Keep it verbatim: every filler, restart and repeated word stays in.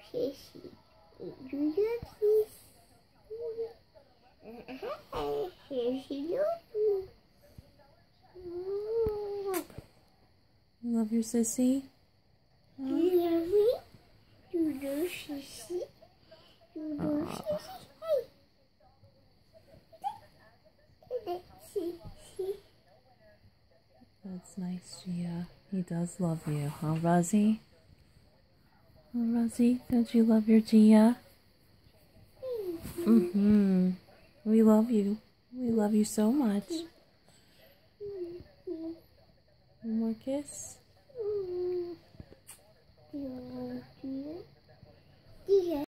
Sissy. Do you love this? Sissy, love you. You love your sissy? Do you love me? Do you love Sissy? Do you love Sissy? Hey. Sissy. That's nice, Gia. He does love you, huh, Rosie? Oh, Rosie, don't you love your Gia? Mm-hmm. We love you. We love you so much. One more kiss. Do you love Gia?